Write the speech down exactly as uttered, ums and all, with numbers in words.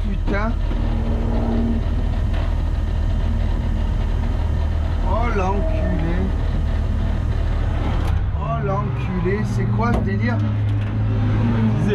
putain. Oh l'enculé. Oh l'enculé, c'est quoi ce délire?